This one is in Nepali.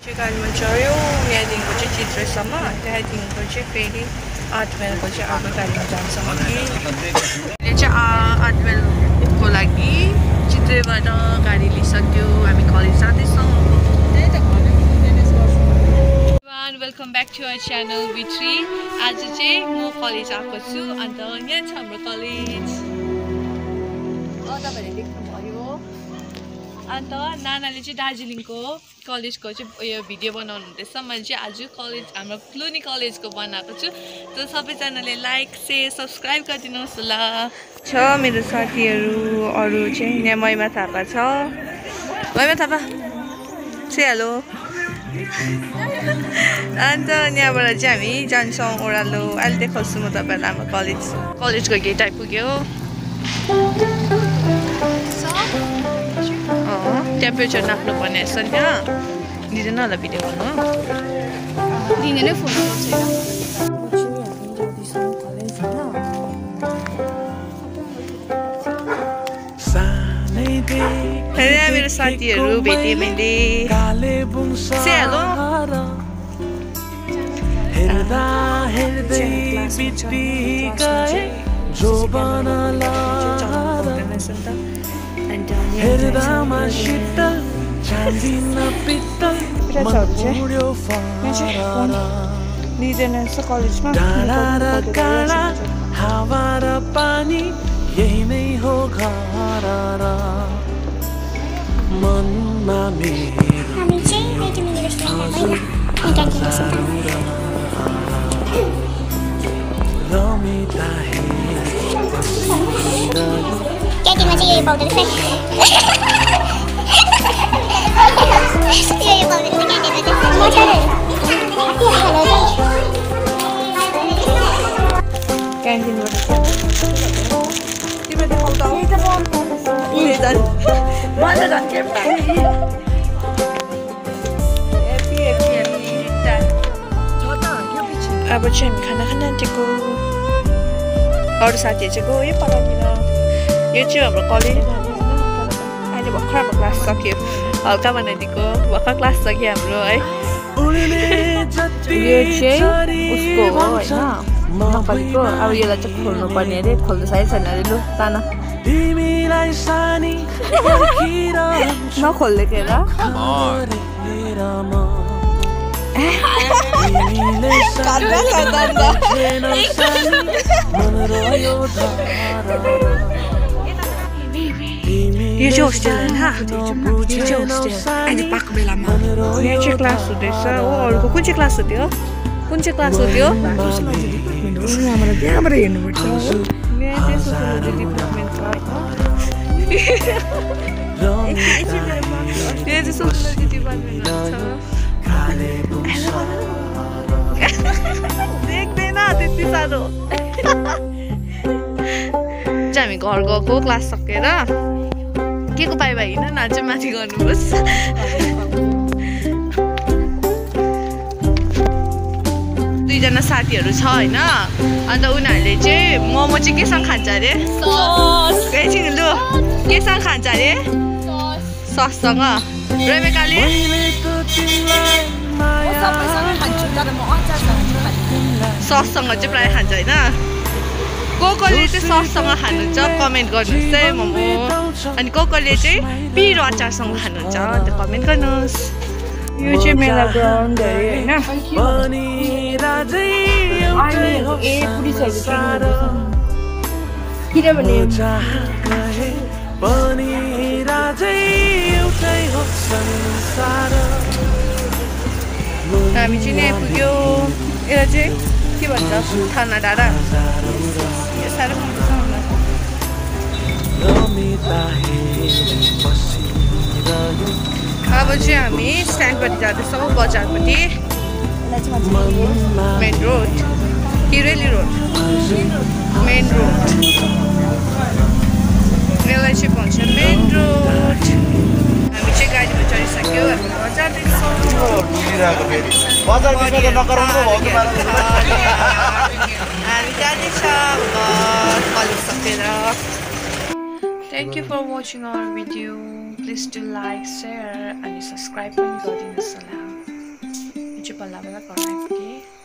गाडीमा चढ्यो यहाँदेखिको चाहिँ चित्रसम्म त्यहाँदेखिको चाहिँ फेरि 8 माइलको चाहिँ अर्को गाडीमा जान्छौँ कि अहिले चाहिँ 8 माइलको लागि चित्रबाट गाडी लिइसक्यो हामी कलेज जाँदैछौँ welcome back to our channel V3 आज चाहिँ म कलेज आएको छु अन्त यहाँ छ हाम्रो कलेज तपाईँहरूले देख्नुभयो अन्त नानाले चाहिँ दार्जिलिङको कलेजको चाहिँ उयो भिडियो बनाउनु हुँदैछ मैले चाहिँ आज कलेज हाम्रो क्लुनी कलेजको बनाएको छु त सबैजनाले लाइक शेयर सब्सक्राइब गरिदिनुहोस् ल छ मेरो साथीहरू अरू चाहिँ यहाँ महिमा थापा छ महिमा थापा से हेलो अन्त यहाँबाट चाहिँ हामी जान्छौँ ओह्रालो अहिले देखाउँछु म तपाईँहरूलाई हाम्रो कलेजको गेट आइपुग्यो टेम्परेचर नाप्नु पर्ने रहेछ नि त्यहाँ दिँदैन होला भिडियो गर्नु दिँदैन फोन मेरो साथीहरू भेटेँ मैले से हेलो दिँदैन कलेजमा हावा र पानी यही नै हो घर र मनमा मेरो हामी चाहिँ रेडियो युनिभर्सिटी रमिता हे क्यान्टिनमा चाहिँ यही पाउँदो रहेछ यही पाउँदो रहेछ क्यान्टिनमा तिमीले देखाउँदा हो अब चाहिँ हामी खाना खान आँटेको अरू साथीहरू चाहिँ गयो पढाउन यो चाहिँ हाम्रो कलेज अहिले भर्खर हाम्रो क्लास सक्यो हल्का बनाइदिएको भर्खर क्लास सक्यो हाम्रो है यो चाहिँ उसको हो होइन नेपालीको अब यसलाई चाहिँ खोल्नु पर्ने अरे खोल्नु सकेको छैन अरे लु तान नखोल्दै र यो चाहिँ होस्टेल होइन यो चाहिँ होस्टेल अहिले पाएको बेलामा यहाँ चाहिँ क्लास हुँदैछ हो अरूको कुन चाहिँ क्लास हो त्यो कुन चाहिँ क्लास हो त्यो त्यहाँबाट हेर्नुपर्छ यहाँ चाहिँ सोसियोलोजी डिपार्टमेन्ट छ होइन यहाँ चाहिँ सोसियोलोजी डिपार्टमेन्ट देख्दैन त्यति साह्रो चाहिँ हामी घर गएको क्लास सकेर के को पाइ होइन नाच्यो माथि गर्नुपर्छ दुईजना साथीहरू छ होइन अन्त उनीहरूले चाहिँ मोमो चाहिँ केसँग खान्छ अरे एकछिन लु केसँग खान्छ अरे सससँग रेबेकाले सससँग चाहिँ प्रायः खान्छ होइन कोले चाहिँ सससँग खानुहुन्छ कमेन्ट गर्नुहोस् है मोमो अनि कोले चाहिँ पिरो अचारसँग खानुहुन्छ अन्त कमेन्ट गर्नुहोस् यो चाहिँ मेला ग्राउन्ड होइन किनभने हामी चाहिँ यहाँ आइपुग्यो यसलाई चाहिँ के भन्छ थाना डाँडा यो साह्रो मनपर्छ अब चाहिँ हामी स्ट्यान्डपट्टि जाँदैछौँ बजारपट्टि मेन रोड हिरेली रोड मेन रोड यसलाई चाहिँ भन्छ मेन रोड हामी चाहिँ गाडीमा चढिसक्यो हामी जाँदैछौँ हामी जाँदैछ कलेज सकेर Thank you for watching our video. Please do like, share, and subscribe when you go to the salon. चिपल्लाबाट घर आइपुगेँ